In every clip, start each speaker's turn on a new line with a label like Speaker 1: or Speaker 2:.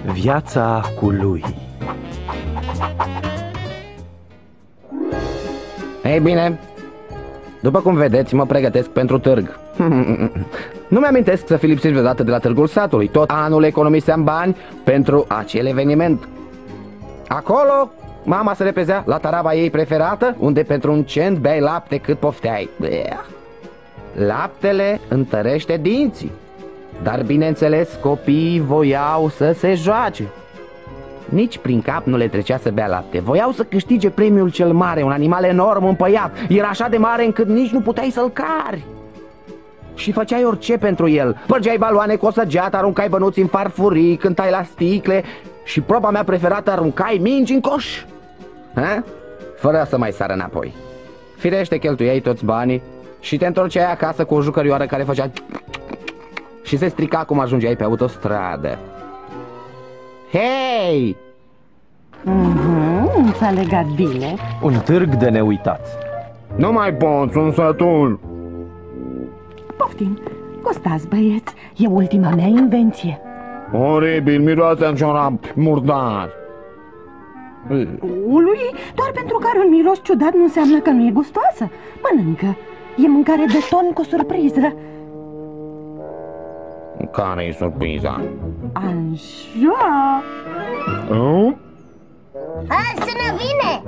Speaker 1: Viața cu lui.
Speaker 2: Ei bine, după cum vedeți, mă pregătesc pentru târg. Nu mi-amintesc să fi lipsit vreodată de la târgul satului. Tot anul economiseam bani pentru acel eveniment. Acolo, mama se repezea la taraba ei preferată, unde pentru un cent beai lapte cât pofteai. Laptele întărește dinții. Dar bineînțeles, copiii voiau să se joace. Nici prin cap nu le trecea să bea lapte. Voiau să câștige premiul cel mare, un animal enorm împăiat. Era așa de mare încât nici nu puteai să-l cari. Și făceai orice pentru el. Părgeai baloane cu o săgeată, aruncai bănuți în farfurii, cântai la sticle și proba mea preferată, aruncai mingi în coș. Ha? Fără să mai sară înapoi. Firește, cheltuiai toți banii și te întorceai acasă cu o jucărioară care făcea și se strica cum ajungeai pe autostradă. Hei!
Speaker 3: S-a legat bine.
Speaker 1: Un târg de neuitat.
Speaker 4: Nu mai pot, sunt sătul.
Speaker 3: Poftim, gustați, băieți, e ultima mea invenție.
Speaker 4: Oribil, miroase a ciorap murdar.
Speaker 3: Ului, doar pentru că are un miros ciudat nu înseamnă că nu e gustoasă. Mănâncă, e mâncare de ton cu surpriză.
Speaker 4: Care-i surpriza?
Speaker 3: Așa.
Speaker 5: Sună bine!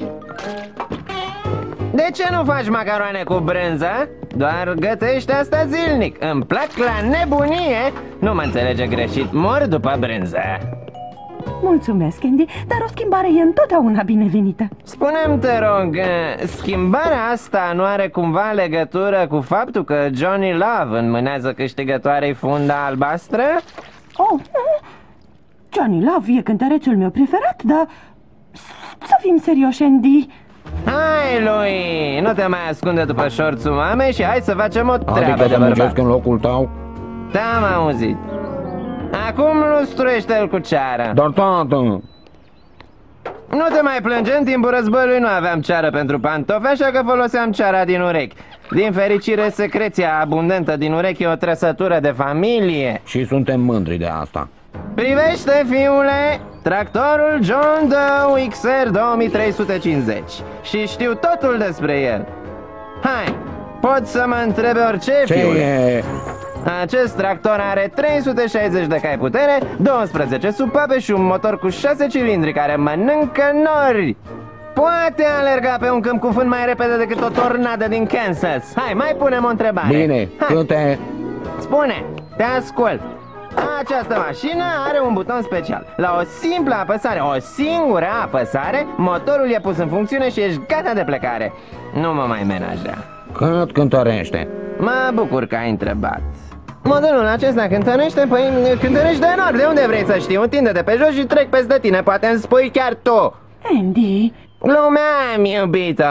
Speaker 6: De ce nu faci macaroane cu brânză? Doar gătești asta zilnic. Îmi plac la nebunie. Nu mă înțelege greșit, mor după brânză.
Speaker 3: Mulțumesc, Andy, dar o schimbare e întotdeauna binevenită.
Speaker 6: Spune-mi, te rog, schimbarea asta nu are cumva legătură cu faptul că Johnny Love înmânează câștigătoarei funda albastră?
Speaker 3: Oh, Johnny Love e cântărețul meu preferat, dar să fim serioși, Andy.
Speaker 6: Hai, lui, nu te mai ascunde după șorțul mamei și hai să facem o treabă
Speaker 4: Adică
Speaker 6: de
Speaker 4: să muncesc
Speaker 6: bărbat.
Speaker 4: în locul tău?
Speaker 6: Te-am auzit. Acum lustruiește-l cu ceară.
Speaker 4: Dar, tată...
Speaker 6: Nu te mai plânge, în timpul războiului nu aveam ceară pentru pantofi, așa că foloseam ceara din urechi. Din fericire, secreția abundentă din urechi e o trăsătură de familie.
Speaker 4: Și suntem mândri de asta.
Speaker 6: Privește, fiule, tractorul John Doe XR 2350 și știu totul despre el. Hai, poți să mă întrebi orice,
Speaker 4: Ce
Speaker 6: fiule.
Speaker 4: e?
Speaker 6: Acest tractor are 360 de cai putere, 12 supape și un motor cu 6 cilindri care mănâncă nori. Poate alerga pe un câmp cu fân mai repede decât o tornadă din Kansas. Hai, mai punem o întrebare.
Speaker 4: Bine, câte?
Speaker 6: Spune, te ascult. Această mașină are un buton special. La o simplă apăsare, o singură apăsare, motorul e pus în funcțiune și ești gata de plecare. Nu mă mai menajea.
Speaker 4: Cât cântărește?
Speaker 6: Mă bucur că ai întrebat. Modelul acesta cântărește, păi cântărește enorm. De unde vrei să știi? Întinde-te pe jos și trec peste tine. Poate îmi spui chiar tu.
Speaker 3: Andy.
Speaker 6: Glumeam, iubito.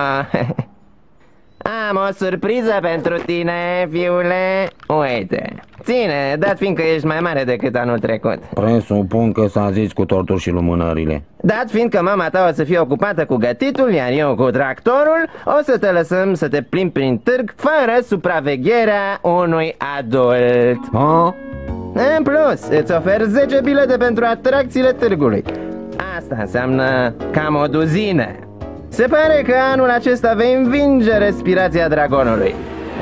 Speaker 6: Am o surpriză pentru tine, fiule. Uite, ține, dat fiindcă ești mai mare decât anul trecut.
Speaker 4: Presupun că s-a zis cu tortul și lumânările.
Speaker 6: Dat fiindcă mama ta o să fie ocupată cu gătitul, iar eu cu tractorul, o să te lăsăm să te plimbi prin târg fără supravegherea unui adult.
Speaker 4: Ha?
Speaker 6: În plus, îți ofer 10 bilete pentru atracțiile târgului. Asta înseamnă cam o duzină. Se pare că anul acesta vei învinge respirația dragonului.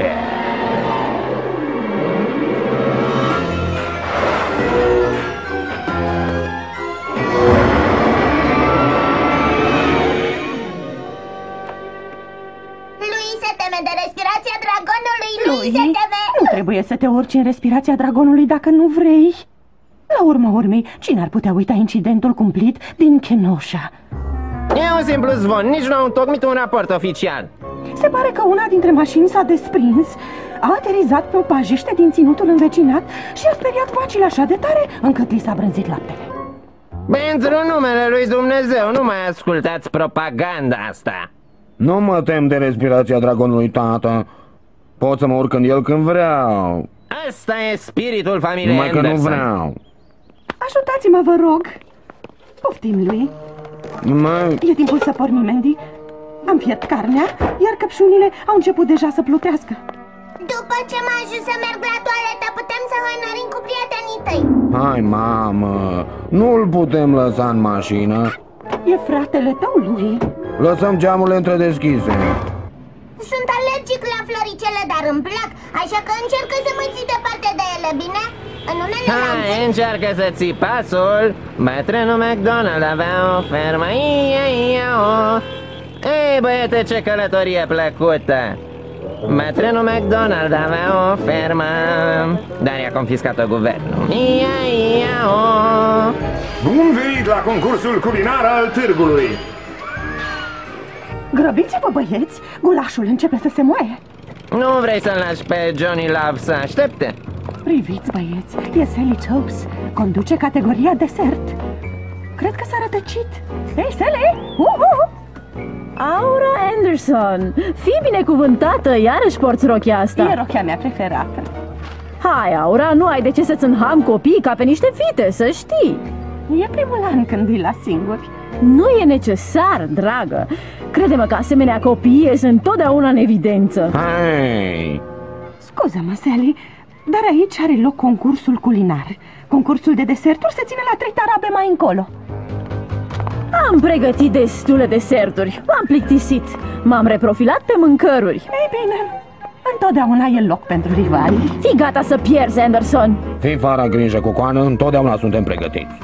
Speaker 5: Lui se teme de respirația dragonului. Lui se teme.
Speaker 3: Nu trebuie să te urci în respirația dragonului dacă nu vrei. La urma urmei, cine ar putea uita incidentul cumplit din Kenosha?
Speaker 6: E un simplu zvon, nici nu au întocmit un raport oficial.
Speaker 3: Se pare că una dintre mașini s-a desprins, a aterizat pe o pajiște din ținutul învecinat și a speriat vacile așa de tare încât li s-a brânzit laptele.
Speaker 6: Pentru numele lui Dumnezeu, nu mai ascultați propaganda asta.
Speaker 4: Nu mă tem de respirația dragonului, tată. Pot să mă urc în el când vreau.
Speaker 6: Asta e spiritul familiei
Speaker 4: Numai că nu
Speaker 6: Anderson.
Speaker 4: vreau.
Speaker 3: Ajutați-mă, vă rog. Poftim, lui. E timpul să pornim, Andy. Am fiert carnea, iar căpșunile au început deja să plutească.
Speaker 5: După ce mă ajut să merg la toaletă, putem să hoinorim cu prietenii tăi.
Speaker 4: Hai, mamă, nu-l putem lăsa în mașină.
Speaker 3: E fratele tău, lui.
Speaker 4: Lăsăm geamurile întredeschise.
Speaker 5: Sunt alergic la floricele, dar îmi plac, așa că încercă să mă ții departe de ele, bine? În unele
Speaker 6: Hai, încearcă să ții pasul. Bătrânul McDonald avea o fermă. Ia-ia-o. Ei, băiete, ce călătorie plăcută. Bătrânul McDonald avea o fermă, dar i-a confiscat-o guvernul. Ia-ia-o.
Speaker 7: Bun venit la concursul culinar al târgului!
Speaker 3: Grăbiți-vă, băieți, gulașul începe să se moaie.
Speaker 6: Nu vrei să-l lași pe Johnny Love să aștepte?
Speaker 3: Priviți, băieți, e Sally Tops, conduce categoria desert. Cred că s-a rătăcit. Hei, Sally!
Speaker 8: Aura Anderson, fii binecuvântată, iarăși porți rochia asta.
Speaker 3: E rochia mea preferată.
Speaker 8: Hai, Aura, nu ai de ce să-ți înham copiii ca pe niște fite, să știi.
Speaker 3: E primul an când îi las singuri.
Speaker 8: Nu e necesar, dragă. Crede-mă că asemenea copii ies întotdeauna în evidență.
Speaker 4: Hai!
Speaker 3: Scuză-mă, Sally, dar aici are loc concursul culinar. Concursul de deserturi se ține la 3 tarabe mai încolo.
Speaker 8: Am pregătit destule deserturi, m-am plictisit. M-am reprofilat pe mâncăruri.
Speaker 3: Ei bine, întotdeauna e loc pentru rivali.
Speaker 8: Fii gata să pierzi, Anderson.
Speaker 4: Fii fără grijă, Cucoană, întotdeauna suntem pregătiți.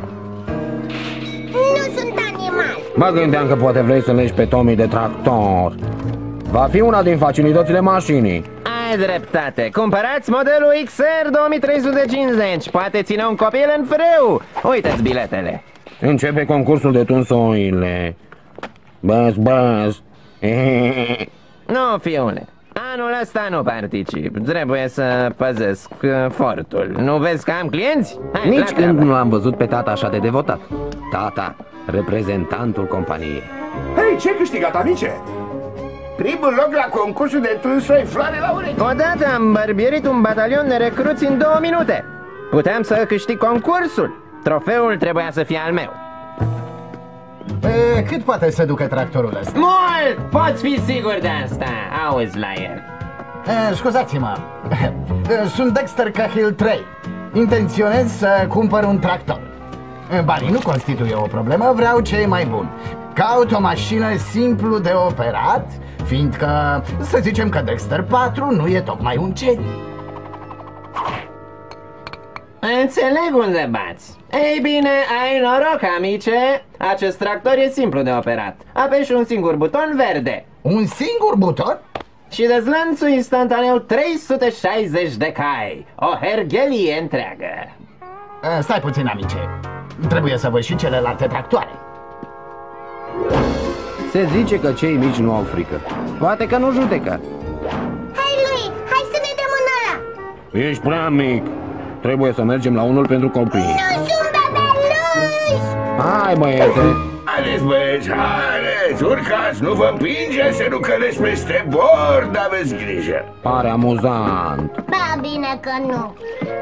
Speaker 5: Nu sunt animal.
Speaker 4: Mă gândeam că poate vrei să legi pe Tommy de tractor. Va fi una din facilitățile mașinii.
Speaker 6: Ai dreptate, cumpărați modelul XR 2350. Poate ține un copil în frâu. Uite-ți biletele.
Speaker 4: Începe concursul de tunsoile. Băs, băs.
Speaker 6: Nu, fiule, anul ăsta nu particip. Trebuie să păzesc fortul. Nu vezi că am clienți? Hai,
Speaker 2: Nici
Speaker 6: la
Speaker 2: când
Speaker 6: treabă.
Speaker 2: nu l-am văzut pe tata așa de devotat. Tata, reprezentantul companiei.
Speaker 7: Hei, ce câștigat, amice?
Speaker 9: Primul loc la concursul de tunsoi, floare la urechi.
Speaker 6: Odată am bărbierit un batalion de recruți în 2 minute. Puteam să câștig concursul. Trofeul trebuia să fie al meu.
Speaker 9: Cât poate să ducă tractorul ăsta?
Speaker 6: Mult! Poți fi sigur de asta. Auzi la el.
Speaker 9: Scuzați-mă. Sunt Dexter Cahill 3. Intenționez să cumpăr un tractor. Banii nu constituie o problemă, vreau cei mai buni. Caut o mașină simplu de operat, fiindcă să zicem că Dexter 4 nu e tocmai un geniu.
Speaker 6: Înțeleg unde bați. Ei bine, ai noroc, amice. Acest tractor e simplu de operat. Apeși un singur buton verde
Speaker 9: Un singur buton?
Speaker 6: și dezlănțui instantaneu 360 de cai. O herghelie întreagă.
Speaker 9: Stai puțin, amice. Trebuie să văd și celelalte tractoare.
Speaker 2: Se zice că cei mici nu au frică. Poate că nu judecă.
Speaker 5: Hai, lui, hai să ne dăm în ăla.
Speaker 4: Ești prea mic. Trebuie să mergem la unul pentru copii.
Speaker 5: Nu sunt bebeluși.
Speaker 4: Hai, băiete.
Speaker 9: Haideți, băieți, haideți, urcați, nu vă împingeți să nu cădeți peste bord, aveți grijă.
Speaker 4: Pare amuzant.
Speaker 5: Ba, bine că nu.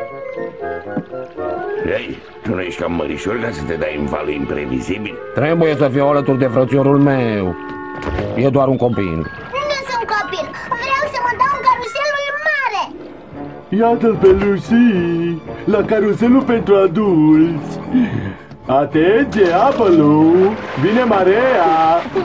Speaker 9: Ei, tu nu ești cam mărișor ca să te dai în valul imprevizibil?
Speaker 4: Trebuie să fiu alături de frățiorul meu. E doar un copil.
Speaker 5: Nu sunt copil. Vreau să mă dau în caruselul mare.
Speaker 10: Iată-l pe Lucy, la caruselul pentru adulți. Atenție, apă-lu! Vine marea!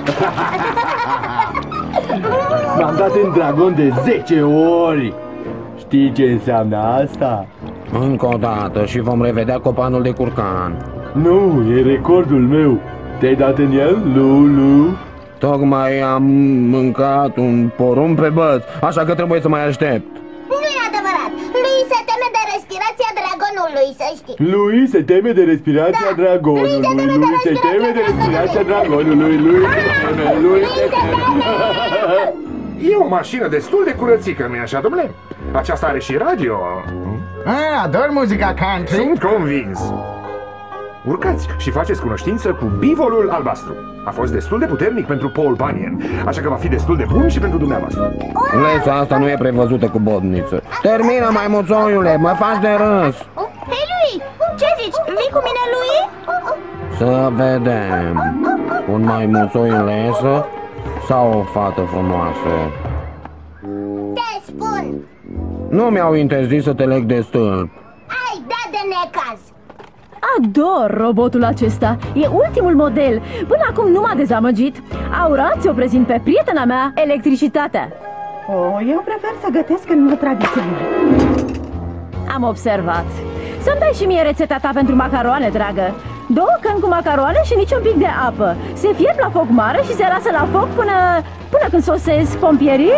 Speaker 10: M-am dat în dragon de 10 ori! Știi ce înseamnă asta?
Speaker 4: Încă o dată și vom revedea copanul de curcan.
Speaker 10: Nu, e recordul meu. Te-ai dat în el, Lulu?
Speaker 4: Tocmai am mâncat un porumb pe băț, așa că trebuie să mai aștept.
Speaker 5: Nu e adevărat. Lui se teme de respirația dragonului, să știi.
Speaker 10: Lui se teme de respirația
Speaker 5: Da.
Speaker 10: dragonului.
Speaker 5: Lui se teme de
Speaker 10: Lui se teme de respirația dragonului. Lui se teme, lui se teme.
Speaker 7: E o mașină destul de curățică, nu-i așa, domnule? Aceasta are și radio.
Speaker 9: Ador muzica country.
Speaker 7: Sunt convins. Urcați și faceți cunoștință cu bivolul albastru. A fost destul de puternic pentru Paul Bunyan, așa că va fi destul de bun și pentru dumneavoastră.
Speaker 4: Lesa asta nu e prevăzută cu bodniță. Termină, maimuțoiule, mă faci de râs.
Speaker 5: Hei, lui, ce zici? Vii cu mine, lui?
Speaker 4: Să vedem. Un maimuțoi în lesă sau o fată frumoasă?
Speaker 5: Te spun.
Speaker 4: Nu mi-au interzis să te leg de stâlp.
Speaker 5: Ai, da de necaz!
Speaker 8: Ador robotul acesta. E ultimul model. Până acum nu m-a dezamăgit. Aura, ți-o prezint pe prietena mea, electricitatea.
Speaker 3: Eu prefer să gătesc în mod tradițional.
Speaker 8: Am observat. Să-mi dai și mie rețeta ta pentru macaroane, dragă. 2 căni cu macaroane și nici un pic de apă. Se fierb la foc mare și se lasă la foc până când sosesc pompierii?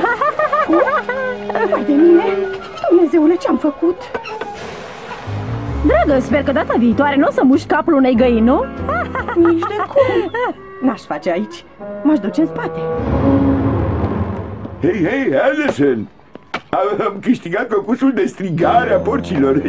Speaker 3: Vai de mine! Dumnezeule, ce-am făcut?
Speaker 8: Dragă, sper că data viitoare nu o să muști capul unei găini, nu?
Speaker 3: Nici de cum! N-aș face aici. M-aș duce în spate.
Speaker 11: Hei, Anderson! Am câștigat concursul de strigare a porcilor.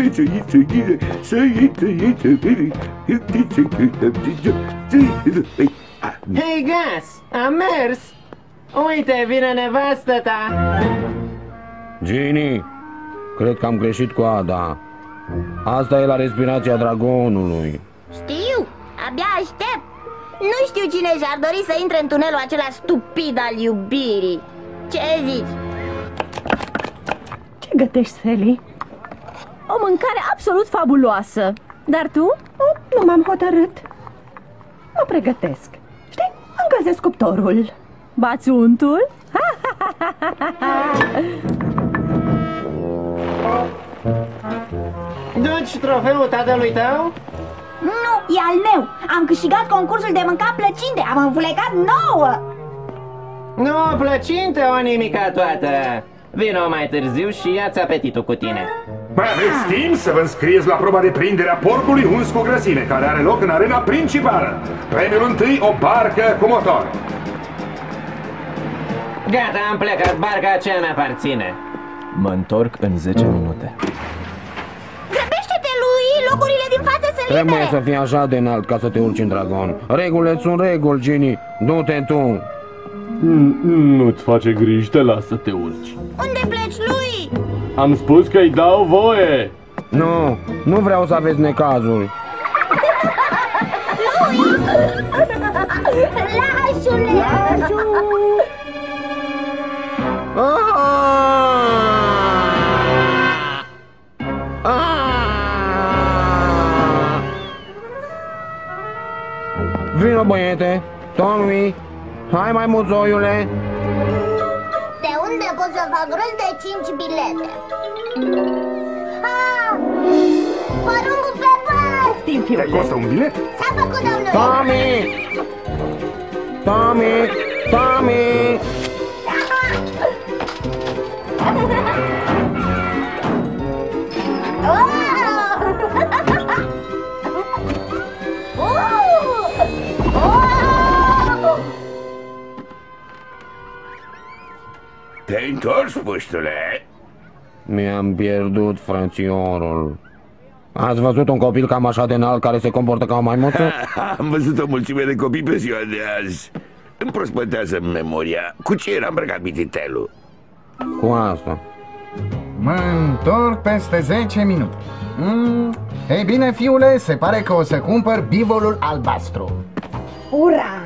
Speaker 6: Hei, Gus, am mers! Uite, vine nevastă ta!
Speaker 4: Ginny, cred că am greșit cu Ada. Asta e la respirația dragonului.
Speaker 5: Știu, abia aștept. Nu știu cine și-ar dori să intre în tunelul acela stupid al iubirii. Ce zici?
Speaker 3: Ce gătești, Sally?
Speaker 8: O mâncare absolut fabuloasă. Dar tu?
Speaker 3: Nu m-am hotărât. Mă pregătesc. Știi, încălzesc cuptorul.
Speaker 8: Bați untul?
Speaker 6: Duci trofeul tatălui tău?
Speaker 5: Nu, e al meu. Am câștigat concursul de mâncat plăcinte. Am înfulecat 9.
Speaker 6: Nu, plăcinte, o nimica toată. Vino mai târziu și ia-ți apetitul cu tine.
Speaker 7: Mai aveți timp să vă înscrieți la proba de prindere a porcului uns cu grăsime, care are loc în arena principală. Premiul întâi, o barcă cu motor.
Speaker 6: Gata, am plecat, barca aceea mi-aparține.
Speaker 1: Mă întorc în 10 minute.
Speaker 5: Grăbește-te, lui! Locurile din față sunt libere!
Speaker 4: Trebuie să fii așa de înalt ca să te urci în dragon. Regulile sunt reguli, Ginny. Du-te tu.
Speaker 10: Nu-ți face griji, te las să te urci.
Speaker 5: Unde pleci, lui?
Speaker 10: Am spus că îi dau voie.
Speaker 4: Nu vreau să aveți necazuri.
Speaker 5: Lașule!
Speaker 4: Vino, băiete. Tommy, hai mai muzoiule.
Speaker 5: De unde pot să fac rost de 5 bilete? Porumbul pe pas!
Speaker 3: Tim, fiule.
Speaker 7: Te costă un bilet?
Speaker 5: S-a făcut, domnule!
Speaker 4: Tommy!
Speaker 11: Te-ai întors, puștule?
Speaker 4: Mi-am pierdut frățiorul. Ați văzut un copil cam așa de înalt care se comportă ca o maimuță?
Speaker 11: Am văzut o mulțime de copii pe ziua de azi. Îmi prospătează memoria. Cu ce era îmbrăcat mititelul?
Speaker 4: Cu asta.
Speaker 9: Mă întorc peste 10 minute. Ei bine, fiule, se pare că o să cumpăr bivolul albastru.
Speaker 3: Ura!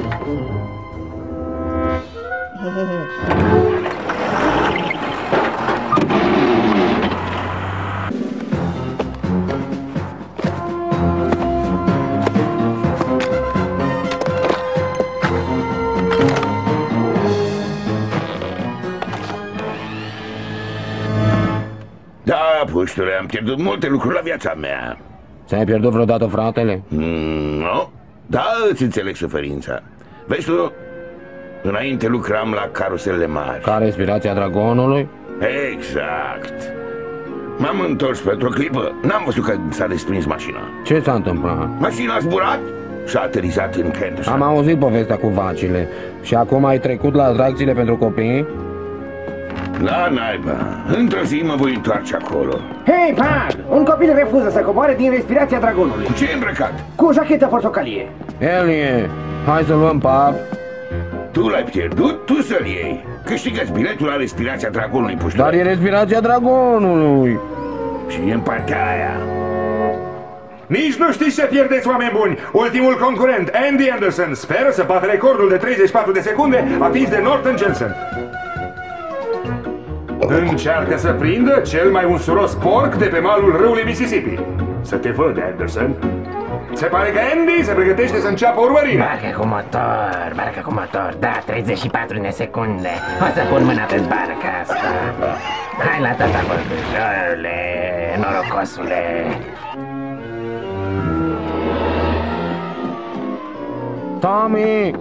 Speaker 11: Da, puștule, am pierdut multe lucruri la viața mea.
Speaker 4: Ți-ai pierdut vreodată fratele?
Speaker 11: Nu? Da, îți înțeleg suferința. Vezi tu, înainte lucram la caruselele mari.
Speaker 4: Ca respirația dragonului?
Speaker 11: Exact. M-am întors pentru o clipă. N-am văzut că s-a desprins mașina.
Speaker 4: Ce s-a întâmplat?
Speaker 11: Mașina a zburat și a aterizat în Kent.
Speaker 4: Am auzit povestea cu vacile. Și acum ai trecut la atracțiile pentru copii?
Speaker 11: La naiba, într-o zi mă voi întoarce acolo.
Speaker 2: Hei, Pag! Un copil refuză să coboare din respirația dragonului.
Speaker 11: Cu ce e îmbrăcat?
Speaker 2: Cu o jachetă portocalie.
Speaker 4: Elie, hai să luăm Pag.
Speaker 11: Tu l-ai pierdut, tu să-l iei. Câștigă-ți biletul la respirația dragonului, puștule.
Speaker 4: Dar e respirația dragonului.
Speaker 11: Și e în partea aia.
Speaker 7: Nici nu știți ce pierdeți, oameni buni! Ultimul concurent, Andy Anderson, speră să bată recordul de 34 de secunde atins de Norton Jensen. Încearcă să prindă cel mai unsuros porc de pe malul râului Mississippi. Să te văd, Anderson. Se pare că Andy se pregătește să înceapă urmărirea.
Speaker 2: Barcă cu motor, da, 34 de secunde. O să pun mâna pe barca asta. Hai la tata, băgăjorule, norocosule. Tommy!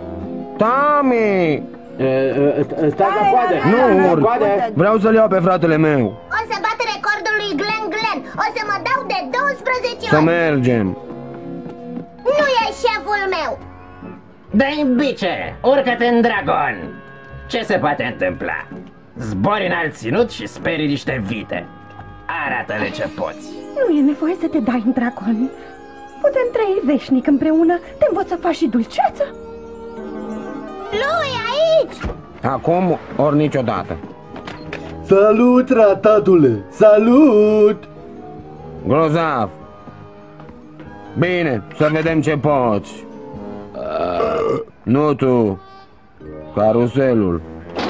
Speaker 10: Stai la coadă!
Speaker 4: Nu urc! Vreau să-l iau pe fratele meu.
Speaker 5: O să bat recordul lui Glen. O să mă dau de 12 ori.
Speaker 4: Să mergem.
Speaker 5: Nu e șeful meu.
Speaker 2: Dă-i bice, urcă-te în dragon. Ce se poate întâmpla? Zbori înalt ținut și sperii niște vite. Arată-le ce poți.
Speaker 3: Nu e nevoie să te dai în dragon. Putem trăi veșnic împreună. Te învăț să faci și dulceață.
Speaker 5: Lui, aici!
Speaker 4: Acum ori niciodată.
Speaker 10: Salut, ratatule! Salut!
Speaker 4: Grozav. Bine, să vedem ce poți. Nu tu. Caruselul.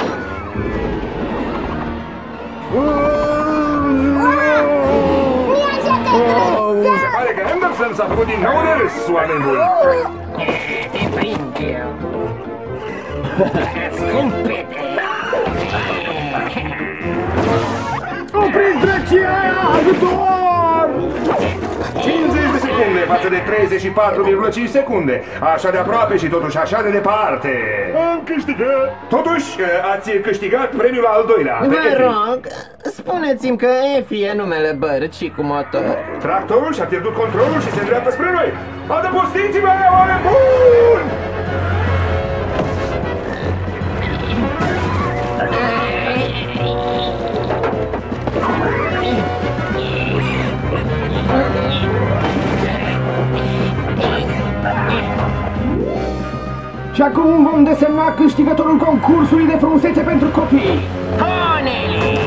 Speaker 7: Se pare că Anderson s-a făcut din nou de râs, oameni buni.
Speaker 2: Te prind eu. Scumpete!
Speaker 10: Opriți drăcia aia! Ajutor!
Speaker 7: 50 de secunde față de 34,5 secunde. Așa de aproape și totuși așa de departe.
Speaker 10: Am câștigat!
Speaker 7: Totuși, ați câștigat premiul al doilea.
Speaker 2: Vă rog, spuneți-mi că Effie e numele bărcii cu motor.
Speaker 7: Tractorul și-a pierdut controlul și se îndreaptă spre noi. Adăpostiți-vă, oameni buni!
Speaker 6: Și acum vom desemna câștigătorul concursului de frumusețe pentru copii.
Speaker 2: Honeli!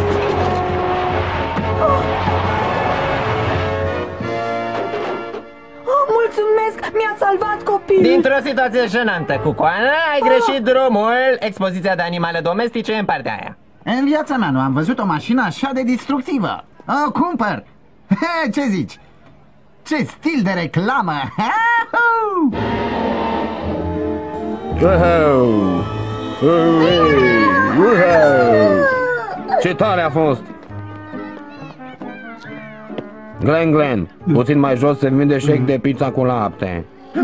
Speaker 3: Mulțumesc, mi-a salvat copilul.
Speaker 2: Dintr-o situație jenantă, Cucoană, ai greșit drumul. Expoziția de animale domestice în partea aia.
Speaker 9: În viața mea nu am văzut o mașină așa de destructivă. O cumpăr. Ce zici? Ce stil de reclamă!
Speaker 4: Ce tare a fost! Glen, puțin mai jos se vinde shake de pizza cu lapte.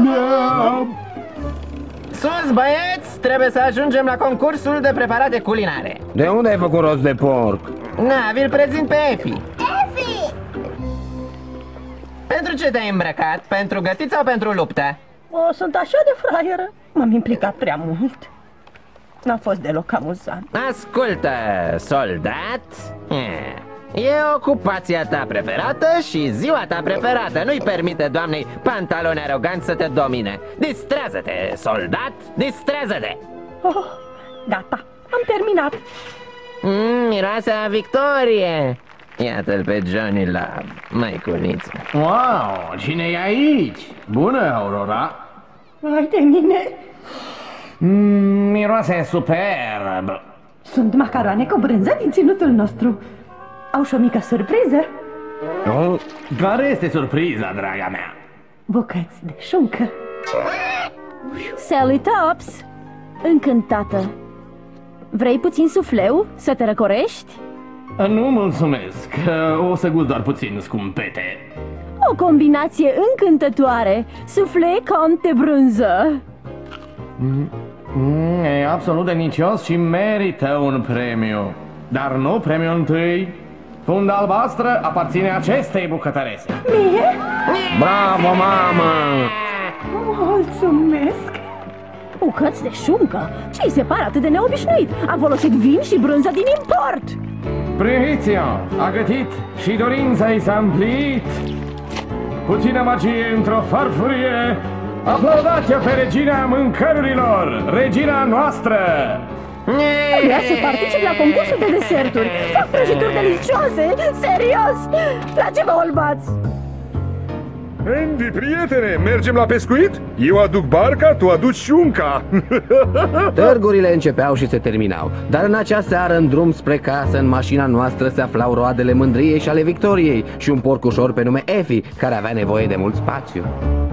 Speaker 2: Sus, băieți! Trebuie să ajungem la concursul de preparate culinare.
Speaker 4: De unde ai făcut rost de porc?
Speaker 2: Na, vi-l prezint pe Effie.
Speaker 5: Effie!
Speaker 2: Pentru ce te-ai îmbrăcat? Pentru gătit sau pentru luptă?
Speaker 3: Sunt așa de fraieră. M-am implicat prea mult. N-a fost deloc amuzant.
Speaker 2: Ascultă, soldat. E ocupația ta preferată și ziua ta preferată. Nu-i permite doamnei pantaloni aroganți să te domine. Distrează-te, soldat, distrează-te.
Speaker 3: Gata, am terminat.
Speaker 2: Miroase a victorie. Iată-l pe Johnny Love, măiculiță.
Speaker 6: Wow, cine e aici? Bună, Aurora.
Speaker 3: Hai de mine.
Speaker 6: Miroase superb.
Speaker 3: Sunt macaroane cu brânză din ținutul nostru. Au și o mică surpriză.
Speaker 6: Care este surpriza, draga mea?
Speaker 3: Bucăți de șuncă.
Speaker 8: Sally Tops, încântată. Vrei puțin sufleu să te răcorești?
Speaker 6: Nu mulțumesc, o să gust doar puțin, scumpete.
Speaker 8: O combinație încântătoare, sufle cont de brânză.
Speaker 6: E absolut delicios și merită un premiu. Dar nu premiul întâi. Funda albastră aparține acestei bucătărese.
Speaker 3: Mie?
Speaker 4: Bravo, mamă!
Speaker 3: Mulțumesc.
Speaker 8: Bucăți de șuncă? Ce-i se pare atât de neobișnuit? Am folosit vin și brânză din import.
Speaker 6: Priviția a gătit și dorința i s-a împlinit. Puțină magie într-o farfurie. Aplaudați-o pe regina mâncărurilor, regina noastră!
Speaker 8: Vrea să particip la concursul de deserturi. Fac prăjituri delicioase, serios. La ce vă olbați?
Speaker 7: Andy, prietene, mergem la pescuit? Eu aduc barca, tu aduci șunca.
Speaker 2: Târgurile începeau și se terminau, dar în acea seară, în drum spre casă, în mașina noastră se aflau roadele mândriei și ale victoriei și un porcușor pe nume Effie, care avea nevoie de mult spațiu.